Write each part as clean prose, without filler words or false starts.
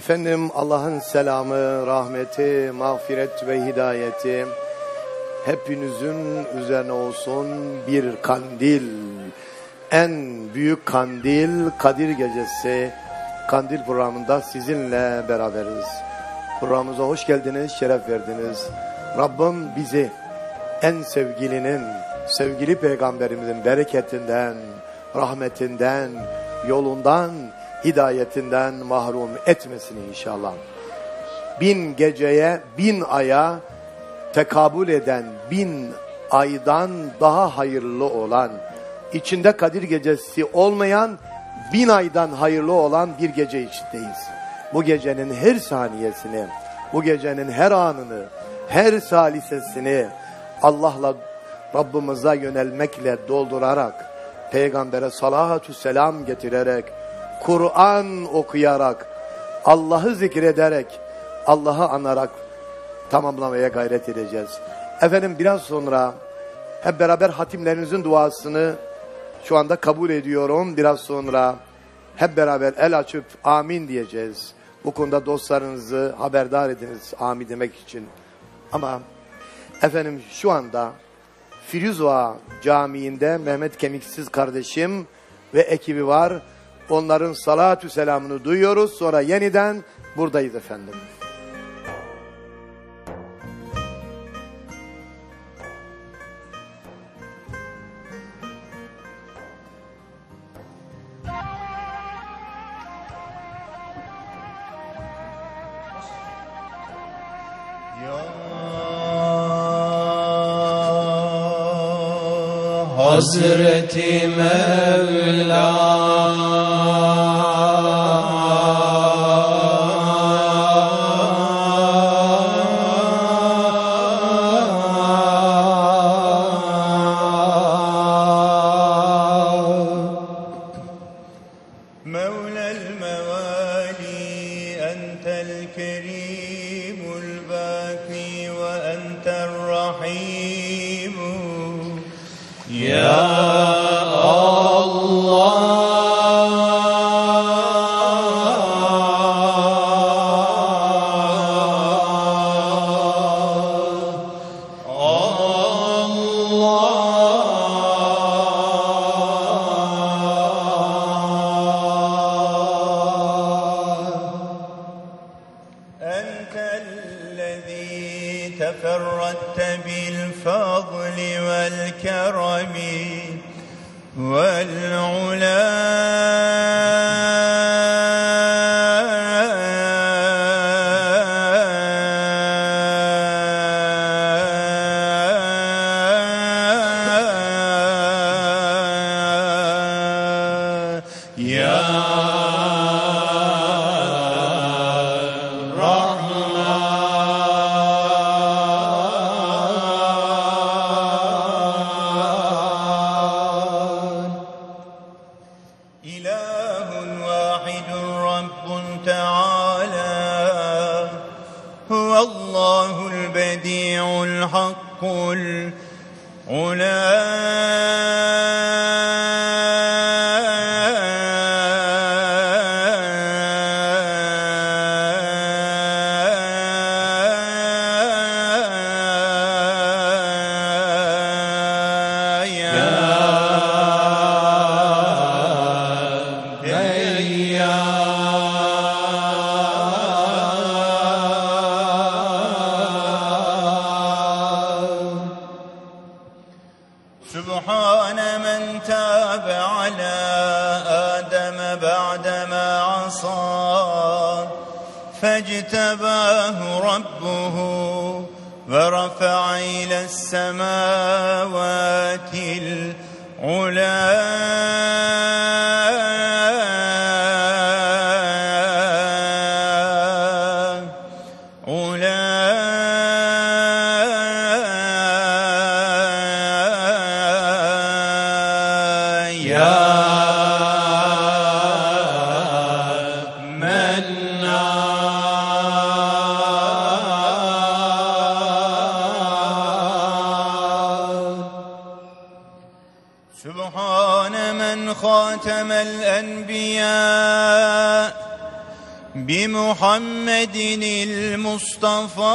Efendim Allah'ın selamı, rahmeti, mağfiret ve hidayeti hepinizin üzerine olsun. Bir kandil, en büyük kandil, Kadir Gecesi kandil programında sizinle beraberiz. Programımıza hoş geldiniz, şeref verdiniz. Rabbim bizi en sevgilinin, sevgili peygamberimizin bereketinden, rahmetinden, yolundan, hidayetinden mahrum etmesin inşallah. 1000 geceye, 1000 aya tekabül eden, 1000 aydan daha hayırlı olan, içinde Kadir Gecesi olmayan, 1000 aydan hayırlı olan bir gece içindeyiz. Bu gecenin her saniyesini, bu gecenin her anını, her salisesini Allah'la, Rabbimize yönelmekle doldurarak, Peygamber'e salatü selam getirerek, Kur'an okuyarak, Allah'ı zikrederek, Allah'ı anarak tamamlamaya gayret edeceğiz. Efendim biraz sonra hep beraber hatimlerinizin duasını şu anda kabul ediyorum. Biraz sonra hep beraber el açıp amin diyeceğiz. Bu konuda dostlarınızı haberdar ediniz amin demek için. Ama efendim şu anda Firuzva Camii'nde Mehmet Kemiksiz kardeşim ve ekibi var. Onların salatü selamını duyuyoruz. Sonra yeniden buradayız efendim. Hazreti Mevla Mevla'l mevali entel kerimul baki ve entel rahim ya تفردت بالفضل والكرم والعلا فاجتباه ربه ورفع إلى السماوات خاتم الأنبياء بمحمد المصطفى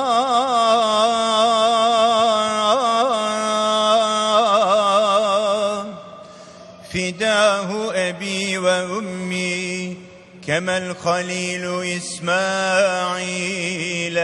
فداه أبي وأمي كما الخليل إسماعيل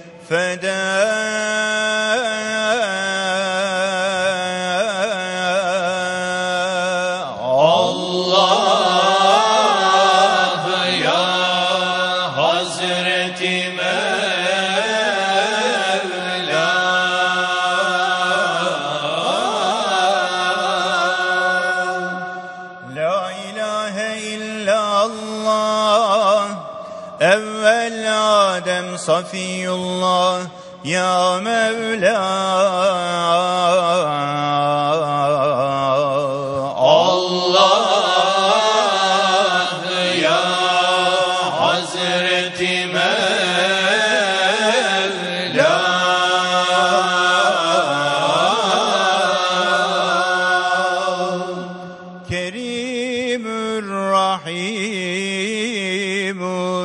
صفي الله يا مولا الله يا حضرة مولا كريم رحيم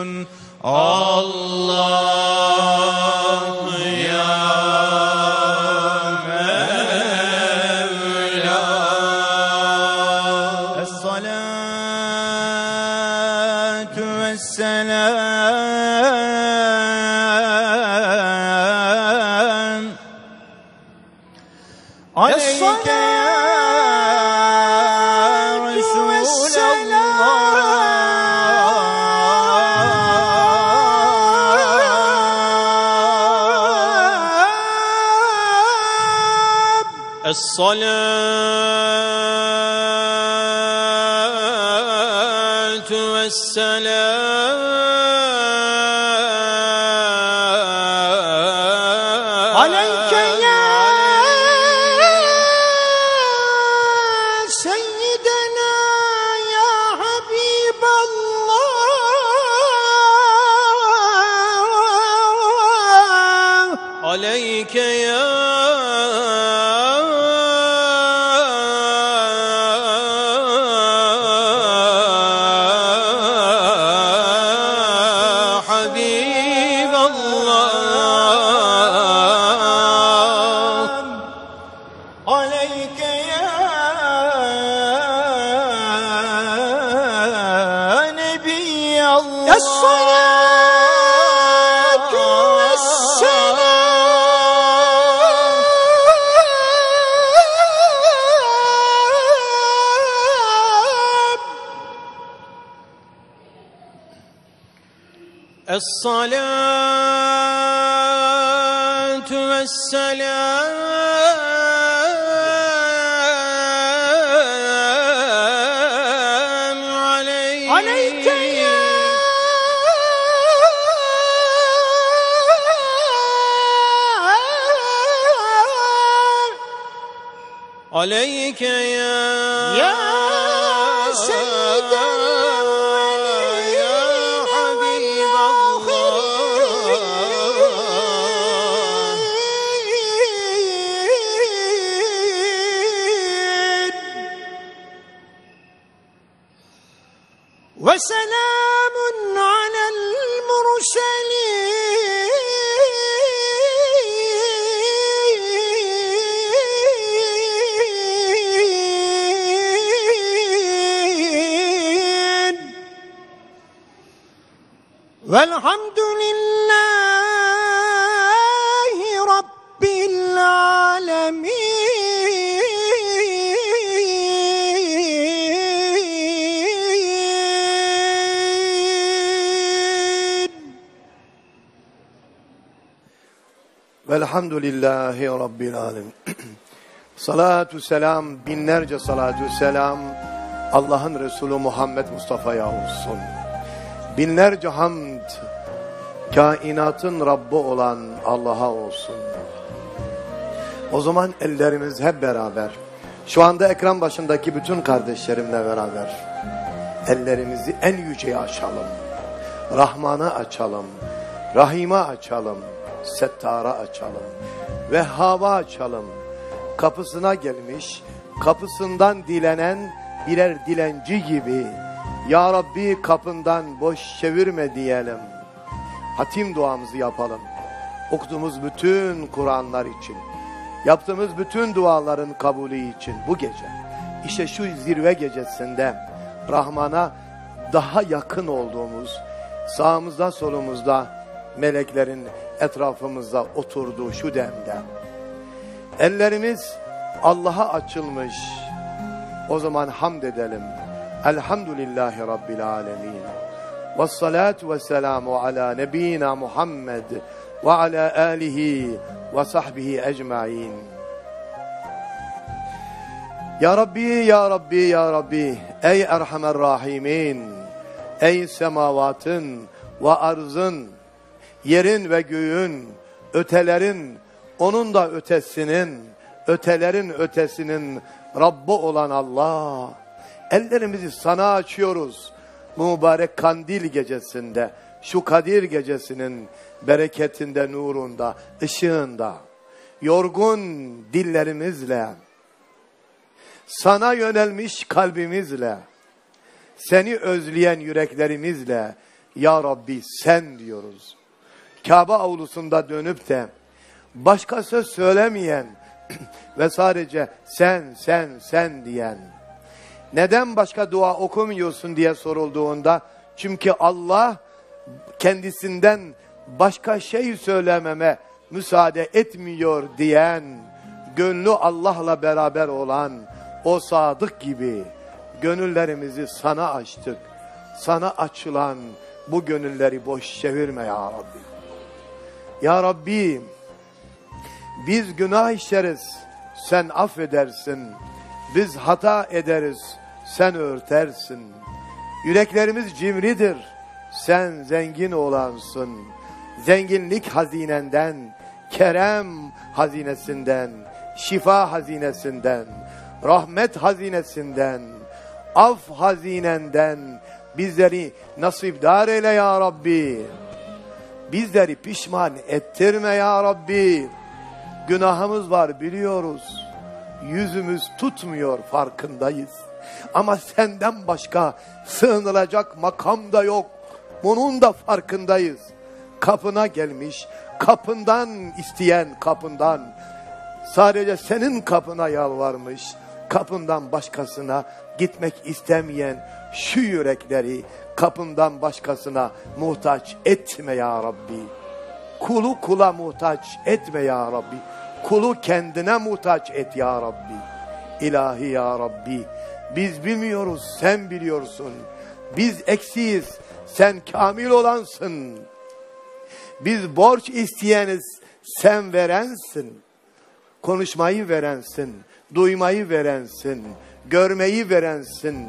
الله يا مولا الصلاة والسلام عليك يا رسول الصلاة والسلام عليك يا سيدنا يا حبيب الله عليك يا حبيب الله عليك يا نبي الله الصلاة والسلام الصلاة والسلام عليك يا عليك يا سيد الأولين يا حبيب والآخرين وسلام على المرسلين والحمد لله رب العالمين Velhamdülillahi Rabbil alemin. Salatü selam, binlerce salatü selam Allah'ın Resulü Muhammed Mustafa'ya olsun. Binlerce hamd kainatın Rabbi olan Allah'a olsun. O zaman ellerimiz hep beraber, şu anda ekran başındaki bütün kardeşlerimle beraber ellerimizi en yüceye açalım. Rahman'a açalım, Rahim'e açalım, Settar'a açalım, Vehhab'a açalım. Kapısına gelmiş, kapısından dilenen birer dilenci gibi Ya Rabbi kapından boş çevirme diyelim. Hatim duamızı yapalım. Okuduğumuz bütün Kur'anlar için, yaptığımız bütün duaların kabulü için bu gece, işte şu zirve gecesinde Rahman'a daha yakın olduğumuz, sağımızda solumuzda meleklerin etrafımızda oturduğu şu demde, ellerimiz Allah'a açılmış, o zaman hamd edelim. Elhamdülillahi Rabbil alemin. Vessalatu vesselamu ala nebiyyina Muhammed ve ala alihi ve sahbihi ecmain. Ya Rabbi, Ya Rabbi, Ya Rabbi, ey Erhamer Rahimin, ey semavatın ve arzın, yerin ve göğün, ötelerin, onun da ötesinin, ötelerin ötesinin Rabbi olan Allah, ellerimizi sana açıyoruz. Mübarek kandil gecesinde, şu Kadir gecesinin bereketinde, nurunda, ışığında, yorgun dillerimizle, sana yönelmiş kalbimizle, seni özleyen yüreklerimizle, Ya Rabbi sen diyoruz. Kabe avlusunda dönüp de başka söz söylemeyen ve sadece sen diyen, neden başka dua okumuyorsun diye sorulduğunda, çünkü Allah kendisinden başka şey söylememe müsaade etmiyor diyen, gönlü Allah'la beraber olan o sadık gibi gönüllerimizi sana açtık. Sana açılan bu gönülleri boş çevirme Ya Rabbi. Ya Rabbi, biz günah işleriz, sen affedersin. Biz hata ederiz, sen örtersin. Yüreklerimiz cimridir, sen zengin olansın. Zenginlik hazinenden, kerem hazinesinden, şifa hazinesinden, rahmet hazinesinden, af hazinenden bizleri nasipdar eyle Ya Rabbi. Bizleri pişman ettirme Ya Rabbi. Günahımız var biliyoruz. Yüzümüz tutmuyor, farkındayız. Ama senden başka sığınılacak makam da yok. Bunun da farkındayız. Kapına gelmiş, kapından isteyen, kapından, sadece senin kapına yalvarmış, kapından başkasına gitmek istemeyen şu yürekleri kapından başkasına muhtaç etme Ya Rabbi. Kulu kula muhtaç etme Ya Rabbi. Kulu kendine muhtaç et Ya Rabbi. İlahi Ya Rabbi, biz bilmiyoruz, sen biliyorsun. Biz eksiyiz, sen kamil olansın. Biz borç isteyeniz, sen verensin. Konuşmayı verensin, duymayı verensin, görmeyi verensin.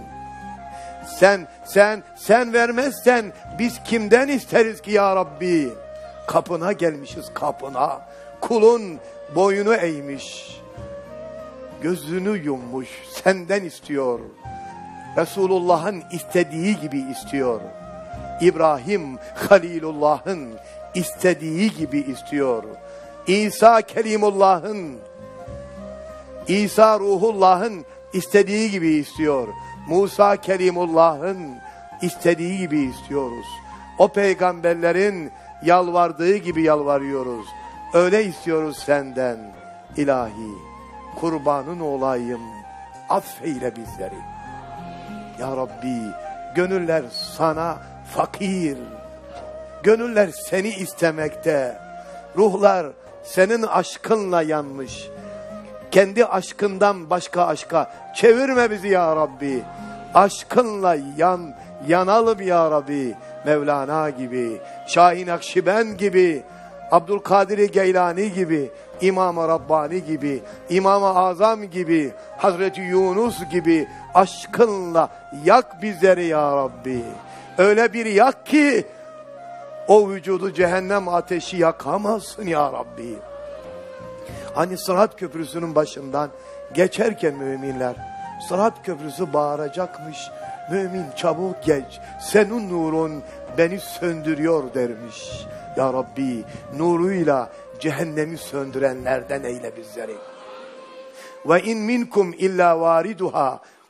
Sen vermezsen biz kimden isteriz ki Ya Rabbi? Kapına gelmişiz, kapına. Kulun boyunu eğmiş, gözünü yummuş, senden istiyor. Resulullah'ın istediği gibi istiyor. İbrahim Halilullah'ın istediği gibi istiyor. İsa Kelimullah'ın, İsa Ruhullah'ın istediği gibi istiyor. Musa Kelimullah'ın istediği gibi istiyoruz. O peygamberlerin yalvardığı gibi yalvarıyoruz. Öyle istiyoruz senden. İlahi, kurbanın olayım, affeyle bizleri. Ya Rabbi, gönüller sana fakir. Gönüller seni istemekte. Ruhlar senin aşkınla yanmış. Kendi aşkından başka aşka çevirme bizi Ya Rabbi. Aşkınla yanalım Ya Rabbi. Mevlana gibi, Şahin Akşibend gibi, Abdülkadir Geylani gibi, İmam-ı Rabbani gibi, İmam-ı Azam gibi, Hazreti Yunus gibi aşkınla yak bizleri Ya Rabbi. Öyle bir yak ki o vücudu cehennem ateşi yakamazsın Ya Rabbi. Hani Sırat Köprüsü'nün başından geçerken müminler, Sırat Köprüsü bağıracakmış. Mümin çabuk geç, senin nurun beni söndürüyor dermiş. Ya Rabbi, nuruyla cehennemi söndürenlerden eyle bizleri. Ve in minkum illa variduha.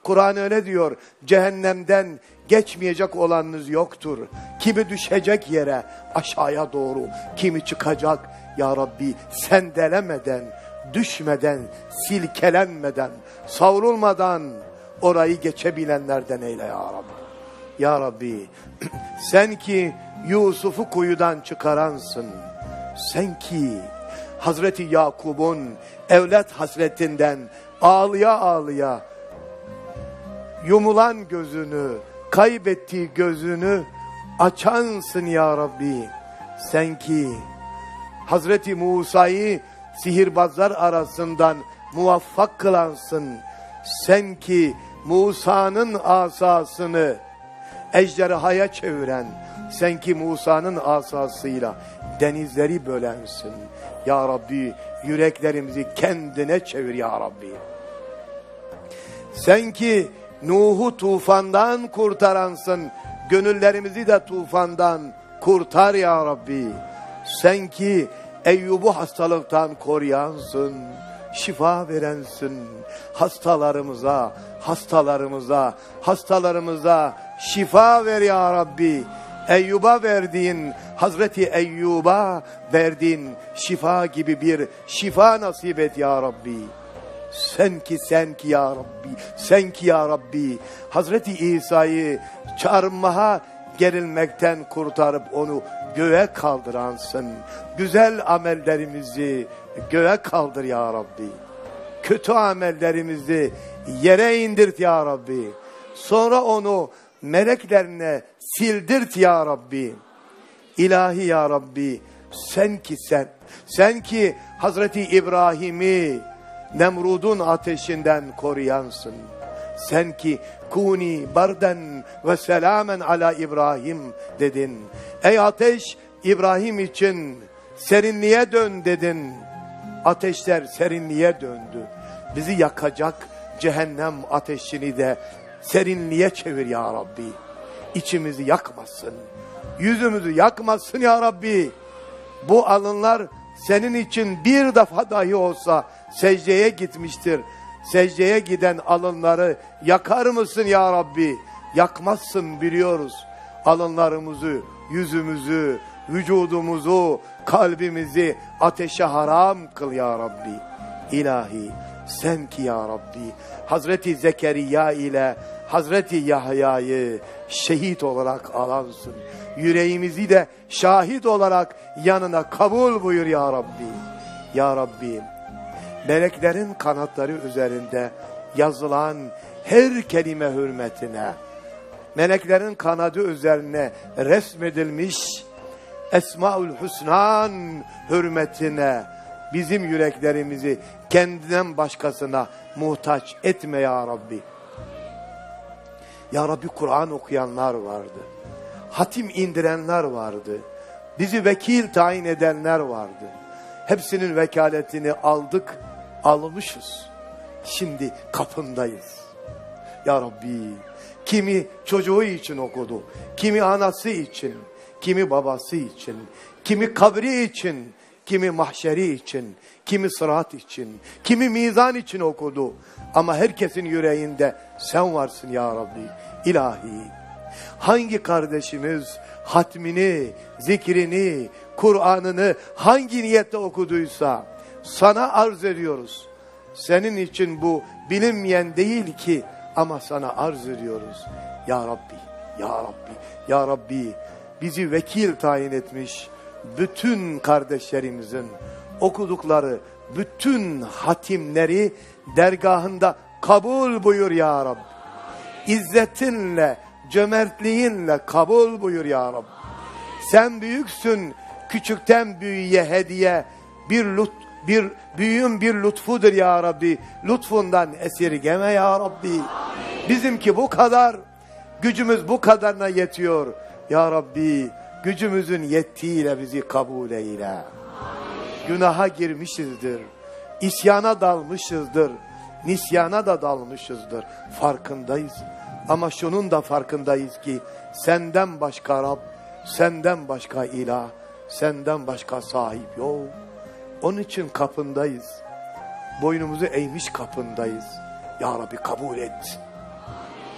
Kur'an öyle diyor. Cehennemden geçmeyecek olanınız yoktur. Kimi düşecek yere aşağıya doğru, kimi çıkacak ya Rabbi sendelemeden, düşmeden, silkelenmeden, savrulmadan orayı geçebilenlerden eyle ya Rabbi. Ya Rabbi sen ki Yusuf'u kuyudan çıkaransın. Sen ki Hazreti Yakub'un evlat hasretinden ağlıya ağlıya yumulan gözünü, kaybettiği gözünü açansın ya Rabbi. Sen ki Hazreti Musa'yı sihirbazlar arasından muvaffak kılansın. Sen ki Musa'nın asasını ejderhaya çeviren, sen ki Musa'nın asasıyla denizleri bölensin. Ya Rabbi yüreklerimizi kendine çevir ya Rabbi. Sen ki Nuh'u tufandan kurtaransın, gönüllerimizi de tufandan kurtar ya Rabbi. Sen ki Eyyub'u hastalıktan koruyansın, şifa verensin. Hastalarımıza şifa ver ya Rabbi. Eyyub'a verdiğin, Hazreti Eyyub'a verdiğin şifa gibi bir şifa nasip et ya Rabbi. Sen ki ya Rabbi, sen ki ya Rabbi, Hazreti İsa'yı çarmıha gerilmekten kurtarıp onu göğe kaldıransın. Güzel amellerimizi göğe kaldır ya Rabbi. Kötü amellerimizi yere indirt ya Rabbi. Sonra onu meleklerine sildirt ya Rabbi. İlahi ya Rabbi, sen ki Hazreti İbrahim'i Nemrud'un ateşinden koruyansın. Sen ki kuni barden ve selamen ala İbrahim dedin. Ey ateş, İbrahim için serinliğe dön dedin. Ateşler serinliğe döndü. Bizi yakacak cehennem ateşini de serinliğe çevir ya Rabbi. İçimizi yakmasın, yüzümüzü yakmasın ya Rabbi. Bu alınlar senin için bir defa dahi olsa secdeye gitmiştir. Secdeye giden alınları yakar mısın ya Rabbi? Yakmazsın biliyoruz. Alınlarımızı, yüzümüzü, vücudumuzu, kalbimizi ateşe haram kıl ya Rabbi. İlahi sen ki ya Rabbi Hazreti Zekeriya ile Hazreti Yahya'yı şehit olarak alansın. Yüreğimizi de şahit olarak yanına kabul buyur ya Rabbi. Ya Rabbi meleklerin kanatları üzerinde yazılan her kelime hürmetine, meleklerin kanadı üzerine resmedilmiş Esmaül Hüsnan hürmetine bizim yüreklerimizi kendinden başkasına muhtaç etme ya Rabbi. Ya Rabbi Kur'an okuyanlar vardı. Hatim indirenler vardı. Bizi vekil tayin edenler vardı. Hepsinin vekaletini almışız. Şimdi kapındayız. Ya Rabbi, kimi çocuğu için okudu, kimi anası için, kimi babası için, kimi kabri için, kimi mahşeri için, kimi sırat için, kimi mizan için okudu. Ama herkesin yüreğinde sen varsın ya Rabbi. İlahi, hangi kardeşimiz hatmini, zikrini, Kur'an'ını hangi niyette okuduysa sana arz ediyoruz. Senin için bu bilinmeyen değil ki ama sana arz ediyoruz. Ya Rabbi, Ya Rabbi, Ya Rabbi bizi vekil tayin etmiş bütün kardeşlerimizin okudukları bütün hatimleri dergahında kabul buyur ya Rabbi. İzzetinle, cömertliğinle kabul buyur ya Rabbi. Sen büyüksün, küçükten büyüğe hediye büyüğün bir lütfudur ya Rabbi. Lütfundan esirgeme ya Rabbi. Bizimki bu kadar, gücümüz bu kadarına yetiyor. Ya Rabbi gücümüzün yettiğiyle bizi kabul eyle. Günaha girmişizdir, isyana dalmışızdır, nisyana da dalmışızdır. Farkındayız. Ama şunun da farkındayız ki senden başka Rab, senden başka ilah, senden başka sahip yok. Onun için kapındayız. Boynumuzu eğmiş kapındayız. Ya Rabbi kabul et.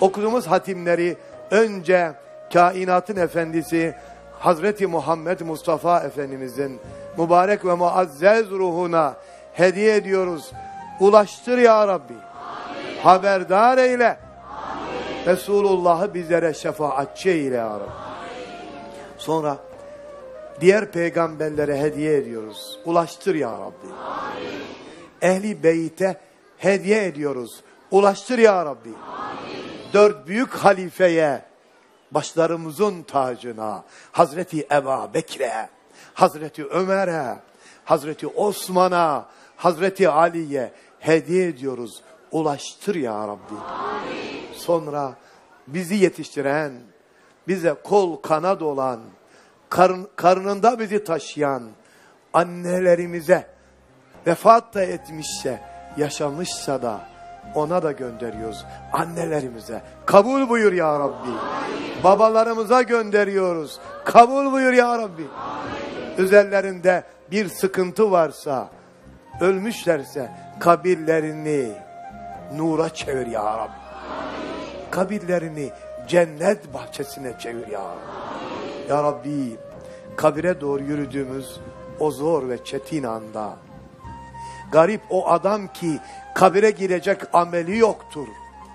Okuduğumuz hatimleri önce kainatın efendisi Hazreti Muhammed Mustafa Efendimizin mübarek ve muazzez ruhuna hediye ediyoruz. Ulaştır ya Rabbi. Amin. Haberdar eyle. Amin. Resulullah'ı bizlere şefaatçi eyle ya Rabbi. Amin. Sonra diğer peygamberlere hediye ediyoruz. Ulaştır ya Rabbi. Amin. Ehli beyte hediye ediyoruz. Ulaştır ya Rabbi. Amin. 4 büyük halifeye, başlarımızın tacına, Hazreti Ebu Bekir'e, Hazreti Ömer'e, Hazreti Osman'a, Hazreti Ali'ye hediye ediyoruz. Ulaştır ya Rabbi. Amin. Sonra bizi yetiştiren, bize kol kanat olan, karnında bizi taşıyan annelerimize, vefat da etmişse, yaşamışsa da ona da gönderiyoruz. Annelerimize kabul buyur ya Rabbi. Amin. Babalarımıza gönderiyoruz. Kabul buyur ya Rabbi. Amin. Üzerlerinde bir sıkıntı varsa, ölmüşlerse kabirlerini nura çevir ya Rabbi. Amin. Kabirlerini cennet bahçesine çevir ya Rabbi. Ya Rabbi, kabire doğru yürüdüğümüz o zor ve çetin anda, garip o adam ki kabire girecek ameli yoktur.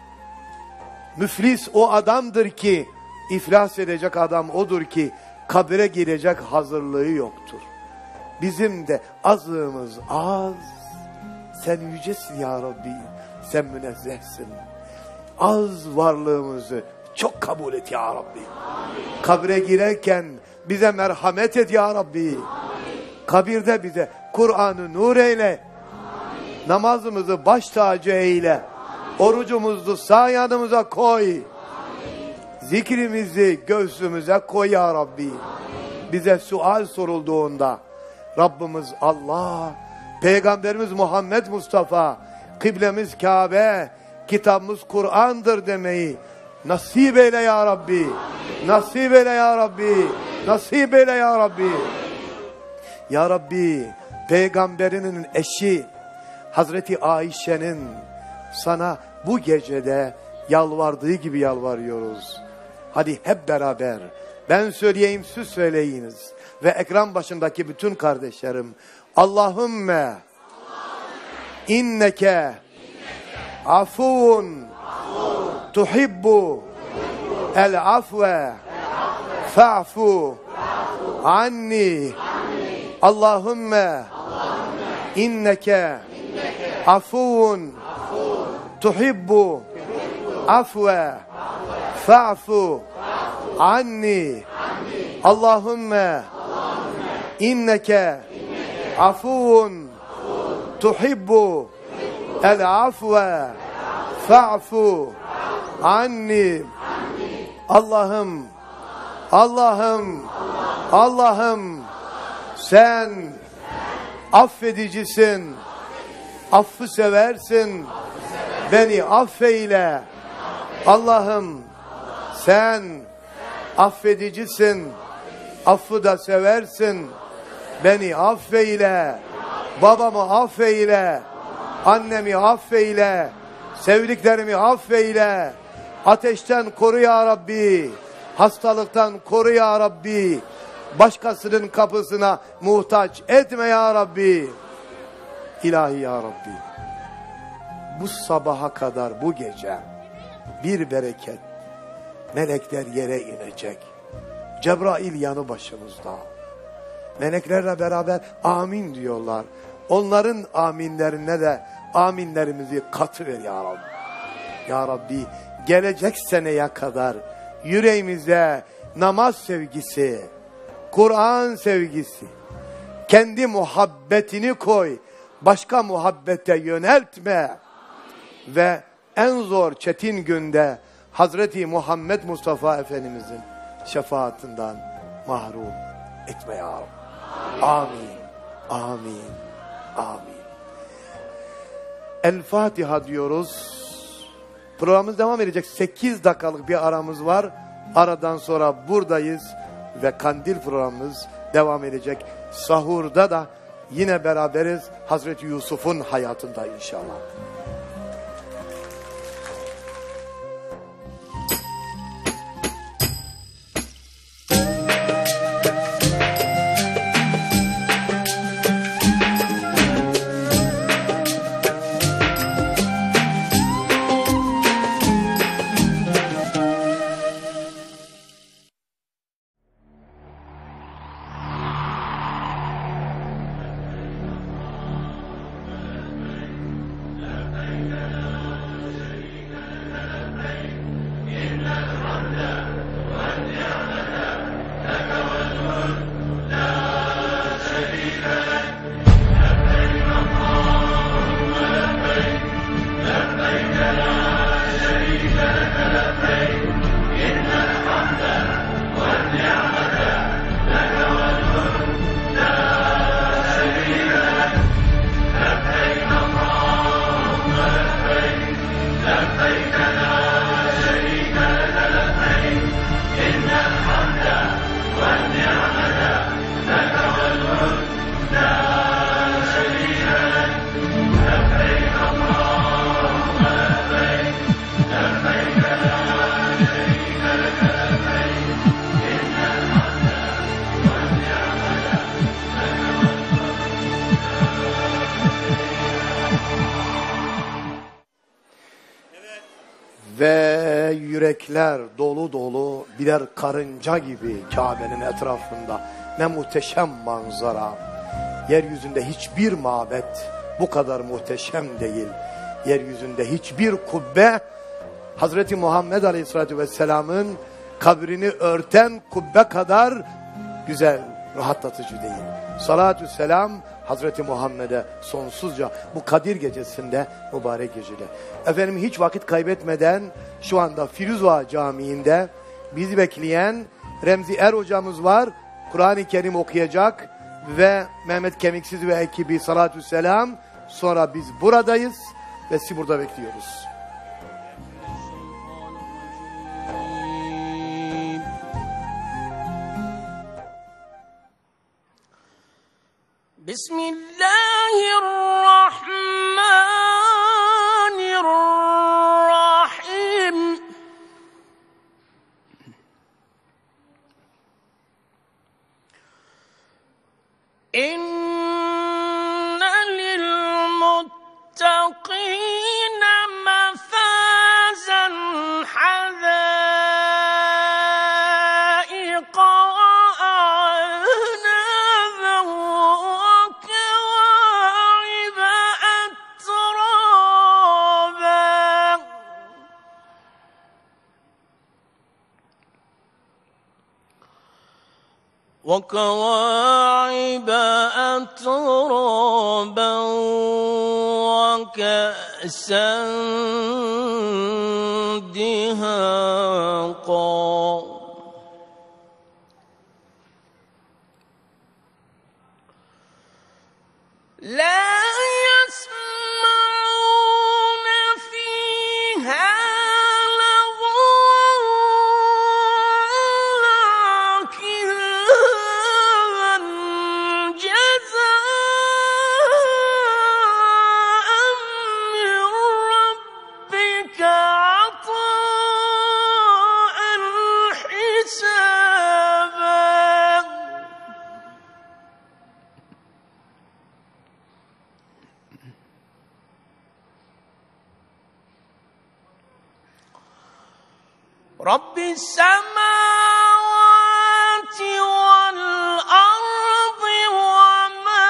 Müflis o adamdır ki, iflas edecek adam odur ki kabire girecek hazırlığı yoktur. Bizim de azlığımız az. Sen yücesin ya Rabbi. Sen münezzehsin. Az varlığımızı çok kabul et ya Rabbi. Amin. Kabre girerken bize merhamet et ya Rabbi. Amin. Kabirde bize Kur'an'ı nur eyle. Amin. Namazımızı baş tacı eyle. Amin. Orucumuzu sağ yanımıza koy. Amin. Zikrimizi göğsümüze koy ya Rabbi. Amin. Bize sual sorulduğunda Rabbimiz Allah, Peygamberimiz Muhammed Mustafa, kıblemiz Kabe, kitabımız Kur'an'dır demeyi nasip eyle ya Rabbi. Amin. Nasip eyle ya Rabbi. Amin. Nasip eyle ya Rabbi. Amin. Ya Rabbi, Peygamberinin eşi Hazreti Ayşe'nin sana bu gecede yalvardığı gibi yalvarıyoruz. Hadi hep beraber, ben söyleyeyim siz söyleyiniz ve ekran başındaki bütün kardeşlerim, Allahümme inneke afuvun tuhibbu el afve fa'fu anni. Allahümme inneke afuvun tuhibbu afve fa'fu anni. Allahümme inneke afuvun tuhibbu el afve fa'fu anni. Allah'ım, Allah'ım, Allah'ım, sen affedicisin, affı seversin, beni affeyle. Allah'ım, sen affedicisin, affı da seversin, beni affeyle. Babamı affeyle, annemi affeyle, sevdiklerimi affeyle. Ateşten koru ya Rabbi, hastalıktan koru ya Rabbi. Başkasının kapısına muhtaç etme ya Rabbi. İlahi ya Rabbi, bu sabaha kadar bu gece bir bereket, melekler yere inecek. Cebrail yanı başımızda. Meleklerle beraber amin diyorlar. Onların aminlerine de aminlerimizi katıver ya Rabbi. Ya Rabbi, gelecek seneye kadar yüreğimize namaz sevgisi, Kur'an sevgisi, kendi muhabbetini koy, başka muhabbete yöneltme ve en zor çetin günde Hazreti Muhammed Mustafa Efendimizin şefaatinden mahrum etme ya Rabbi. Amin, amin, amin. El Fatiha diyoruz. Programımız devam edecek. 8 dakikalık bir aramız var. Aradan sonra buradayız ve kandil programımız devam edecek. Sahurda da yine beraberiz. Hazreti Yusuf'un hayatında inşallah. yürekler dolu dolu birer karınca gibi Kabe'nin etrafında. Ne muhteşem manzara. Yeryüzünde hiçbir mabet bu kadar muhteşem değil. Yeryüzünde hiçbir kubbe Hazreti Muhammed Aleyhisselatü Vesselam'ın kabrini örten kubbe kadar güzel, rahatlatıcı değil. Salatü selam Hazreti Muhammed'e sonsuzca bu Kadir gecesinde, mübarek gecede. Efendim hiç vakit kaybetmeden şu anda Firuzva Camii'nde bizi bekleyen Remzi Er hocamız var. Kur'an-ı Kerim okuyacak ve Mehmet Kemiksiz ve ekibi salatü selam. Sonra biz buradayız ve sizi burada bekliyoruz. Bismillahirrahmanirrahim. İnne lilmuttaqîne mefâzen hadâiqa a'nâben ve kewâ'ibe etrâben. وكواعب أترابا وكأسا دهاقا لا يسمعون فيها رب السماوات والأرض وما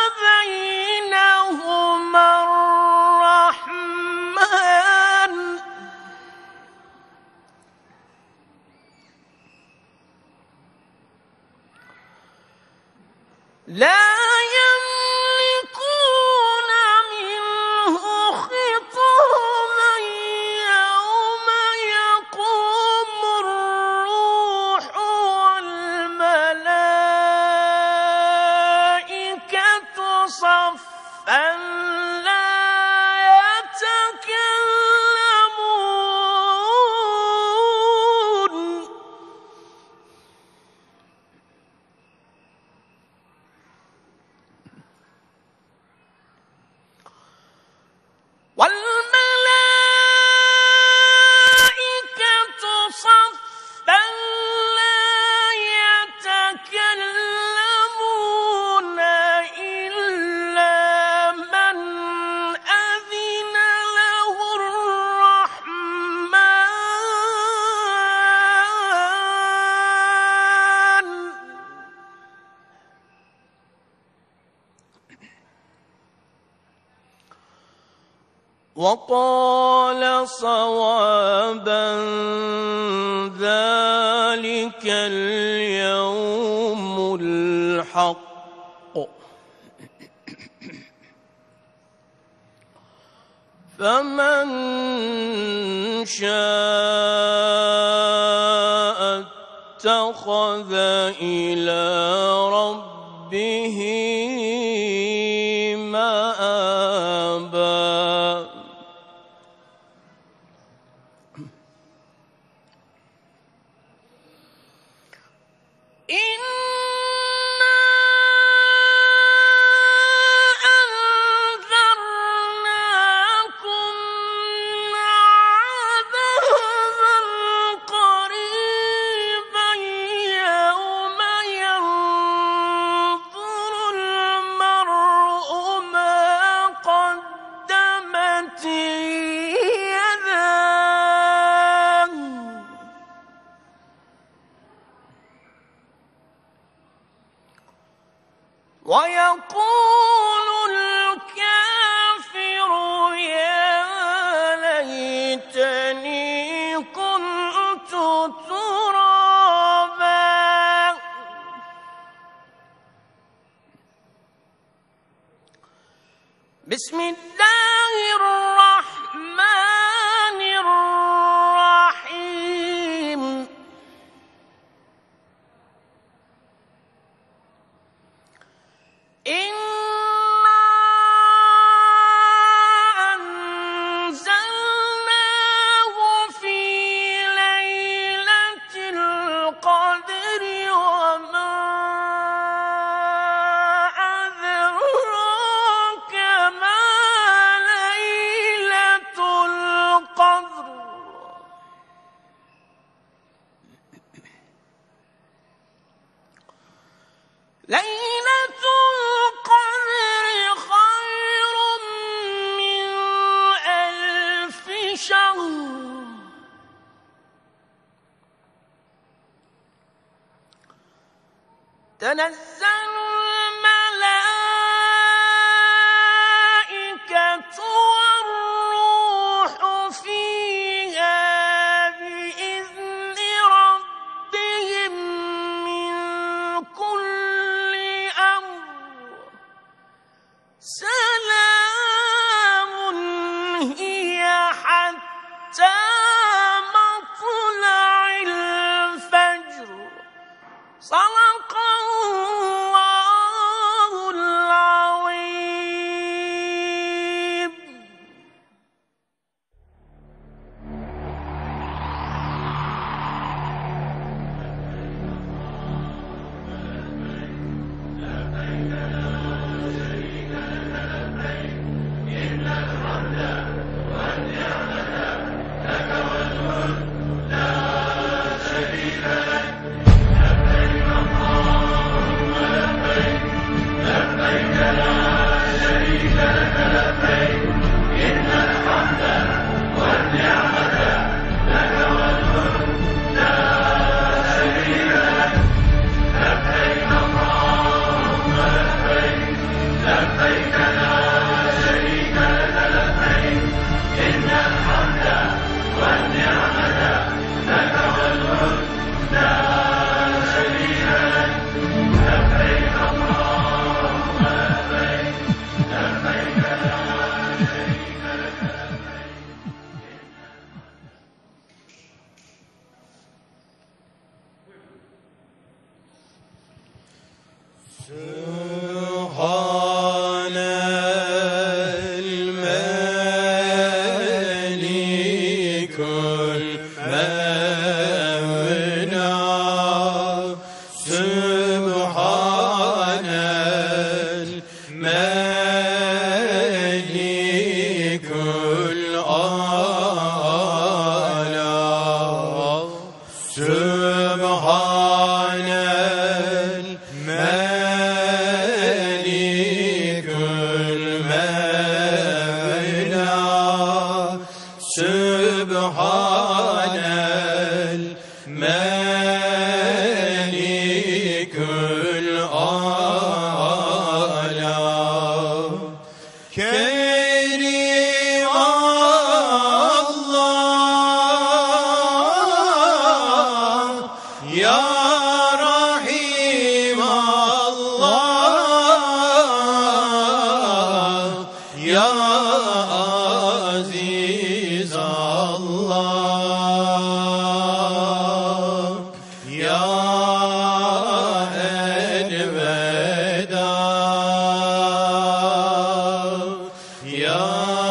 بينهما الرحمن لا يملكون منه خطابا يوم يقوم الروح والملائكة صفا لا يتكلمون والملائكة صفا لا يتكلمون إلا من أذن له الرحمن وقال صوابا ذلك اليوم الحق فمن شاء اتخذ إلى ربه مآبا قريبا يوم ينظر ويقول الكافر يا ليتني كنت ترابا. بسم الله الرحمن الرحيم. إنا أنزلناه في ليلة القدر وما أدراك ما ليلة القدر. ليلة القدر خير من 1000 شهر. تنزل الملائكة والروح فيها بإذن ربهم من كل أمر. سلام هي حتى مطلع الفجر. صدق الله العظيم. سبحان الملك المولى. سبحان الملك الأعلى. سبحان الملك المولى. سبحان الملك الأعلى. كريم الله يا رحيم الله يا عزيز الله يا الوداع يا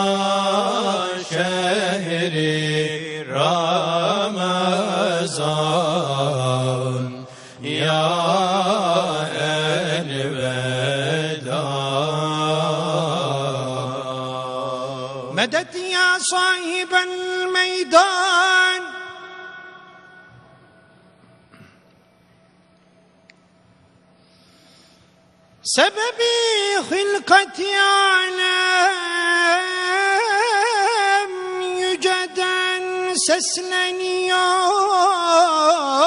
شهر رمضان يا الوداع. مدد يا صاحب الميدان. سببي خلقة عالم يجدا سسلنيار.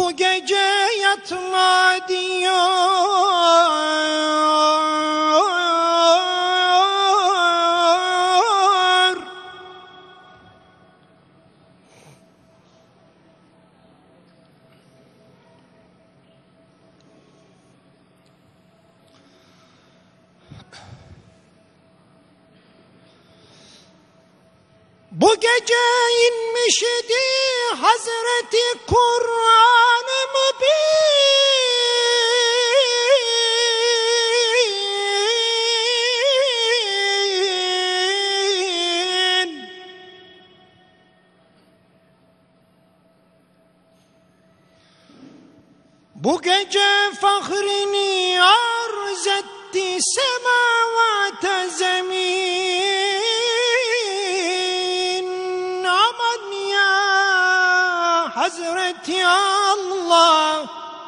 bu gece yatma diyor. Bu gece inmiş idi Hazreti Kur'an-ı Mübin. Bu gece fahrini arz etti semavata zemin. Aman ya Hazreti Allah.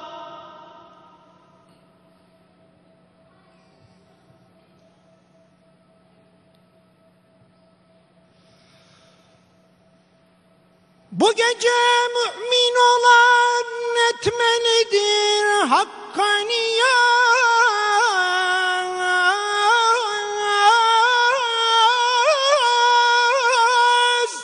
Bu gece mümin olan etmelidir hakkaniyaz.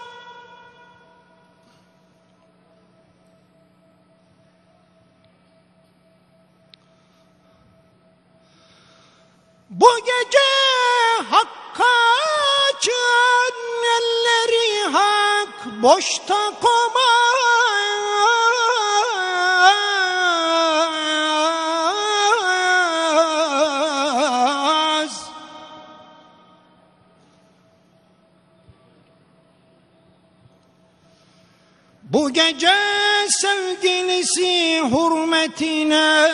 Bu gece hakka açan elleri hak boşta komaz. Bu gece sevgilisi hürmetine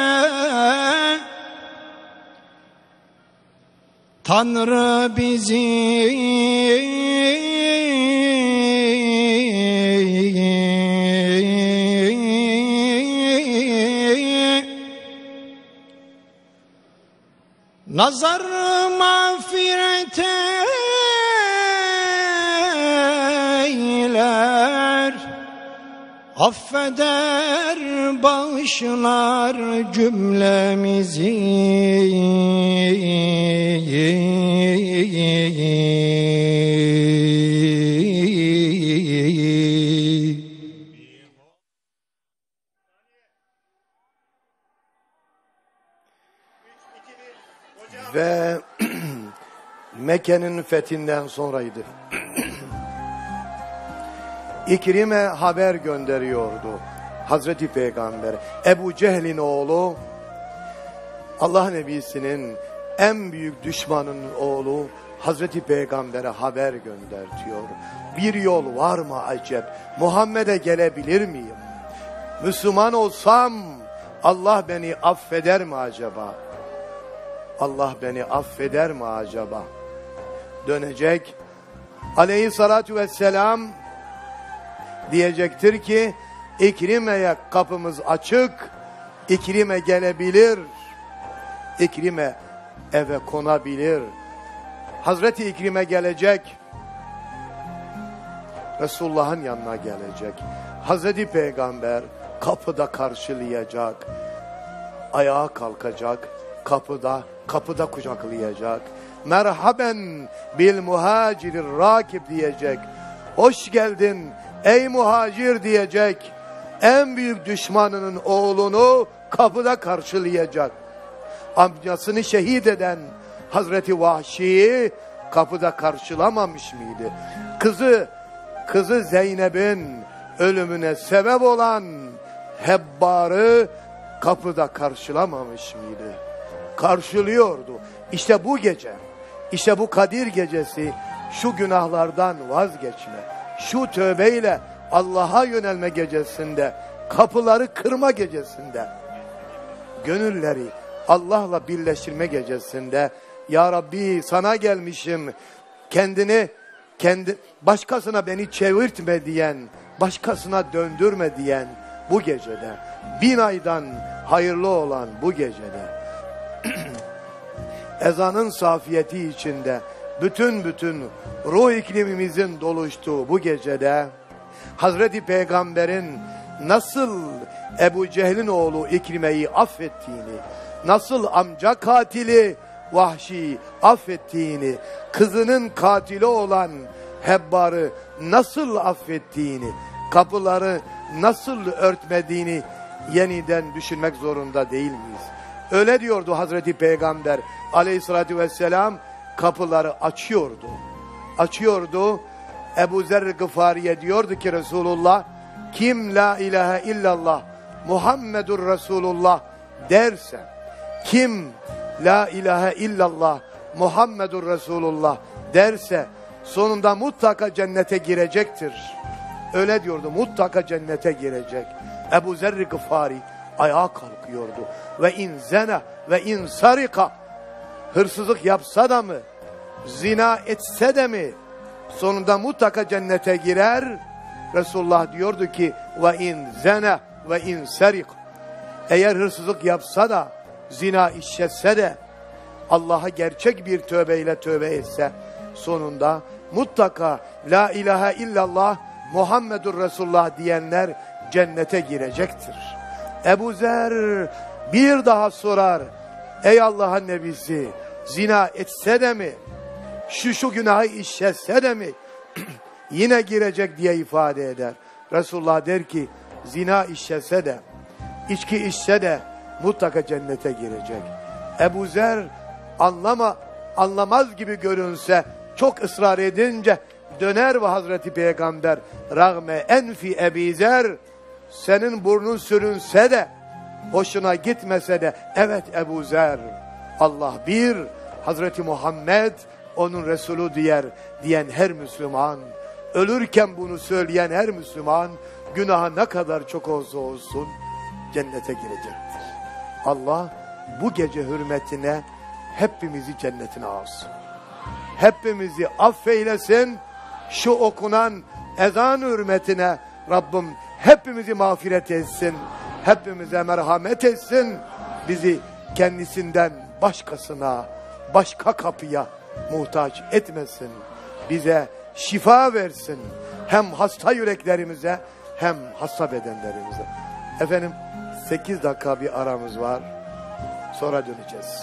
Tanrı bizi nazar mağfiret eyler, affeder, bağışlar cümlemizi. Ve Mekke'nin fethinden sonraydı. İkrime haber gönderiyordu Hazreti Peygamber. Ebu Cehil'in oğlu, Allah Nebisi'nin en büyük düşmanının oğlu Hazreti Peygamber'e haber göndertiyor. Bir yol var mı acep? Muhammed'e gelebilir miyim? Müslüman olsam Allah beni affeder mi acaba? Allah beni affeder mi acaba? Dönecek aleyhissalatu vesselam, diyecektir ki İkrime'ye kapımız açık, İkrime gelebilir, İkrime eve konabilir. Hazreti İkrime gelecek, Resulullah'ın yanına gelecek. Hazreti Peygamber kapıda karşılayacak, ayağa kalkacak, kapıda kucaklayacak. Merhaben bil muhacirir rakib diyecek. Hoş geldin ey muhacir diyecek. En büyük düşmanının oğlunu kapıda karşılayacak. Amcasını şehit eden Hazreti Vahşi'yi kapıda karşılamamış mıydı? Kızı Zeynep'in ölümüne sebep olan Hebbar'ı kapıda karşılamamış mıydı? Karşılıyordu. İşte bu gece, işte bu Kadir gecesi, şu günahlardan vazgeçme, şu tövbeyle Allah'a yönelme gecesinde, kapıları kırma gecesinde, gönülleri Allah'la birleştirme gecesinde, Ya Rabbi sana gelmişim, başkasına beni çevirtme diyen, başkasına döndürme diyen bu gecede, 1000 aydan hayırlı olan bu gecede, ezanın safiyeti içinde, bütün ruh iklimimizin doluştuğu bu gecede, Hazreti Peygamber'in nasıl Ebu Cehil'in oğlu İkrime'yi affettiğini, nasıl amca katili Vahşi'yi affettiğini, kızının katili olan Hebbar'ı nasıl affettiğini, kapıları nasıl örtmediğini yeniden düşünmek zorunda değil miyiz? Öyle diyordu Hazreti Peygamber aleyhissalatü vesselam, kapıları açıyordu. Açıyordu. Ebu Zer Gıfari'ye diyordu ki Resulullah, kim la ilahe illallah Muhammedur Resulullah derse, kim la ilahe illallah Muhammedur Resulullah derse sonunda mutlaka cennete girecektir. Öyle diyordu, mutlaka cennete girecek. Ebu Zer Gıfari ayağa kalkıyordu. Ve in zena ve in sarika, hırsızlık yapsa da mı, zina etse de mi sonunda mutlaka cennete girer. Resulullah diyordu ki ve in zena ve in sarika, eğer hırsızlık yapsa da, zina işletse de, Allah'a gerçek bir tövbeyle tövbe etse sonunda mutlaka la ilahe illallah Muhammedur Resulullah diyenler cennete girecektir. Ebu Zer bir daha sorar, ey Allah'ın nebisi, zina etse de mi, şu günahı işletse de mi yine girecek diye ifade eder. Resulullah der ki zina işlese de, içki içse de mutlaka cennete girecek. Ebu Zer anlamaz gibi görünse, çok ısrar edince döner ve Hazreti Peygamber, rağme enfi Ebi Zer, senin burnun sürünse de, hoşuna gitmese de, evet Ebu Zer, Allah bir, Hazreti Muhammed onun Resulü diyen her Müslüman, ölürken bunu söyleyen her Müslüman, günahı ne kadar çok olsa olsun cennete girecektir. Allah bu gece hürmetine hepimizi cennetine alsın. Hepimizi affeylesin. Şu okunan ezan hürmetine Rabbim hepimizi mağfiret etsin. Hepimize merhamet etsin. Bizi kendisinden başkasına, başka kapıya muhtaç etmesin. Bize şifa versin. Hem hasta yüreklerimize hem hasta bedenlerimize. Efendim 8 dakika bir aramız var. Sonra döneceğiz.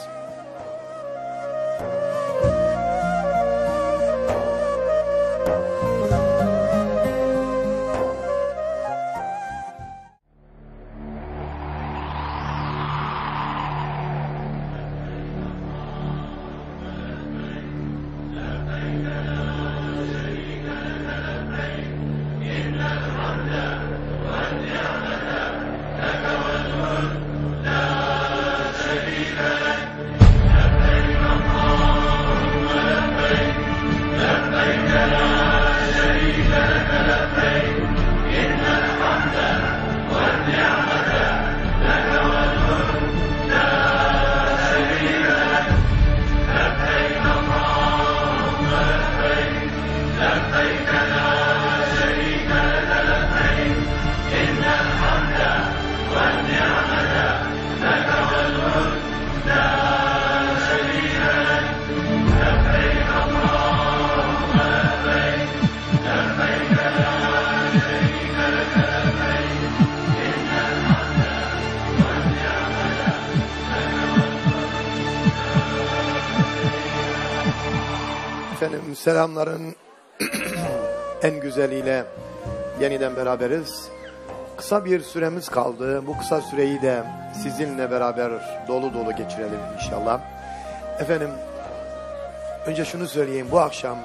Efendim selamların en güzeliyle yeniden beraberiz. Kısa bir süremiz kaldı. Bu kısa süreyi de sizinle beraber dolu dolu geçirelim inşallah. Efendim önce şunu söyleyeyim, bu akşam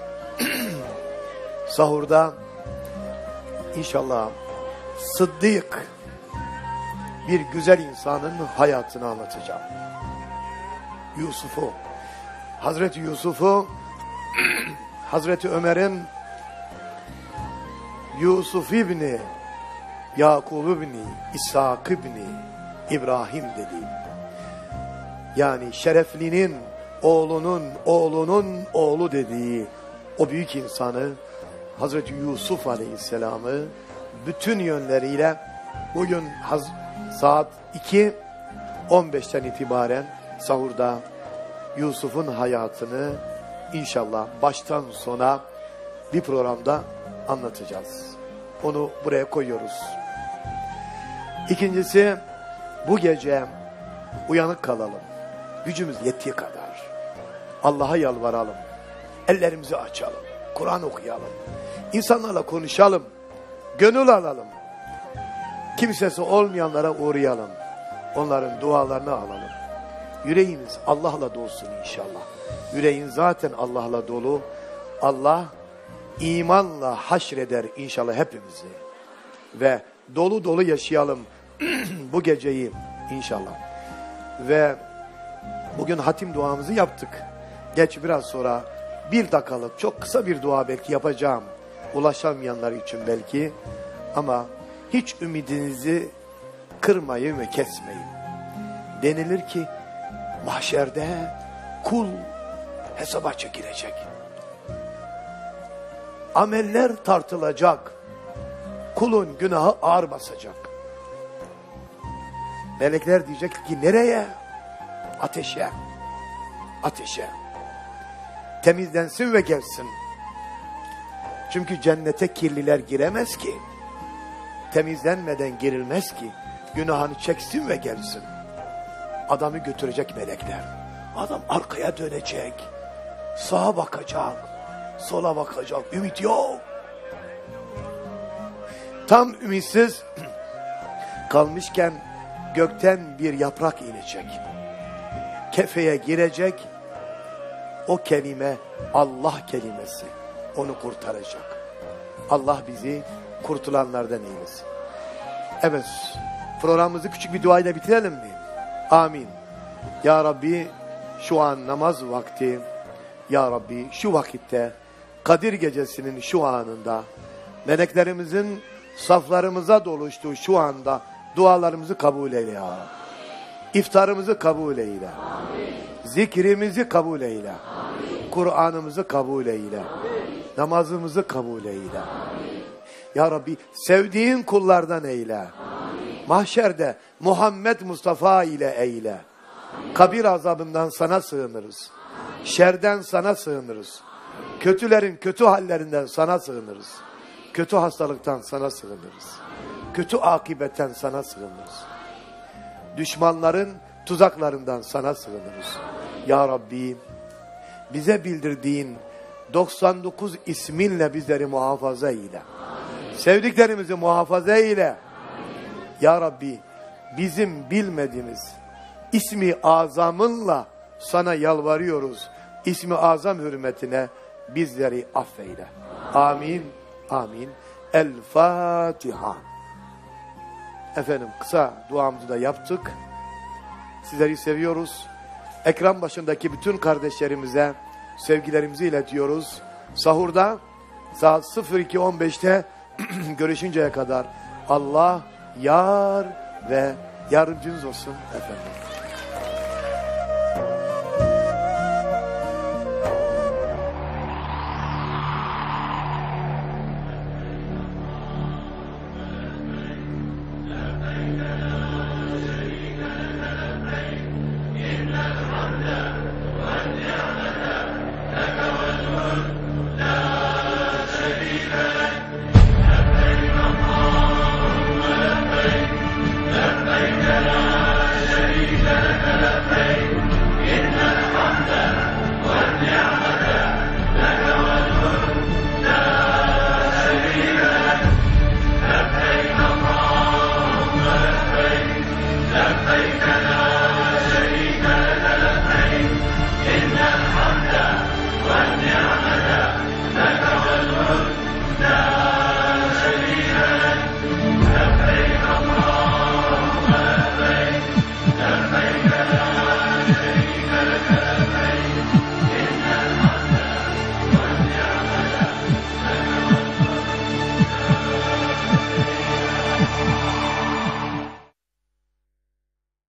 sahurda inşallah Sıddık bir güzel insanın hayatını anlatacağım. Yusuf'u, Hazreti Yusuf'u, Hazreti Ömer'in Yusuf İbni, Yakub İbni, İshak İbni, İbrahim dediği, yani şereflinin oğlunun oğlu dediği o büyük insanı Hazreti Yusuf Aleyhisselam'ı bütün yönleriyle bugün saat 2:15'ten itibaren sahurda Yusuf'un hayatını İnşallah baştan sona bir programda anlatacağız. Onu buraya koyuyoruz. İkincisi, bu gece uyanık kalalım. Gücümüz yettiği kadar. Allah'a yalvaralım. Ellerimizi açalım. Kur'an okuyalım. İnsanlarla konuşalım. Gönül alalım. Kimsesi olmayanlara uğrayalım. Onların dualarını alalım. Yüreğimiz Allah'la dolsun inşallah. Yüreğin zaten Allah'la dolu. Allah imanla haşreder inşallah hepimizi. Ve dolu dolu yaşayalım bu geceyi inşallah. Ve bugün hatim duamızı yaptık. Geç biraz sonra 1 dakikalık çok kısa bir dua belki yapacağım. Ulaşamayanlar için belki. Ama hiç ümidinizi kırmayın ve kesmeyin. Denilir ki mahşerde kul hesaba çekilecek. Ameller tartılacak. Kulun günahı ağır basacak. Melekler diyecek ki nereye? Ateşe. Ateşe. Temizlensin ve gelsin. Çünkü cennete kirliler giremez ki. Temizlenmeden girilmez ki. Günahını çeksin ve gelsin. Adamı götürecek melekler. Adam arkaya dönecek. Sağa bakacak. Sola bakacak. Ümit yok. Tam ümitsiz kalmışken gökten bir yaprak inecek. Kefeye girecek. O kelime Allah kelimesi. Onu kurtaracak. Allah bizi kurtulanlardan eylesin. Evet, programımızı küçük bir duayla bitirelim mi? Amin. Ya Rabbi, şu an namaz vakti. Ya Rabbi, şu vakitte Kadir Gecesi'nin şu anında meleklerimizin saflarımıza doluştuğu şu anda dualarımızı kabul eyle ya Rabbi. İftarımızı kabul eyle. Amin. Zikrimizi kabul eyle. Kur'an'ımızı kabul eyle. Amin. Namazımızı kabul eyle. Amin. Ya Rabbi, sevdiğin kullardan eyle. Amin. Mahşerde Muhammed Mustafa ile eyle. Amin. Kabir azabından sana sığınırız. Amin. Şerden sana sığınırız. Amin. Kötülerin kötü hallerinden sana sığınırız. Kötü hastalıktan sana sığınırız. Kötü akibetten sana sığınırız. Düşmanların tuzaklarından sana sığınırız. Ya Rabbi, bize bildirdiğin 99 isminle bizleri muhafaza eyle. Sevdiklerimizi muhafaza eyle. Ya Rabbi, bizim bilmediğimiz ismi azamınla sana yalvarıyoruz. İsmi azam hürmetine bizleri affeyle. Amin. Amin. El Fatiha. Efendim, kısa duamızı da yaptık. Sizleri seviyoruz. Ekran başındaki bütün kardeşlerimize sevgilerimizi iletiyoruz. Sahurda saat 02.15'te görüşünceye kadar Allah yar ve yardımcınız olsun efendim.